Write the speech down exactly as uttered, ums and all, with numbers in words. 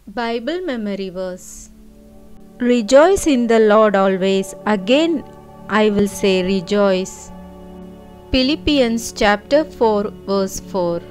Bible memory verse. Rejoice in the Lord always. Again I will say rejoice. Philippians chapter four verse four.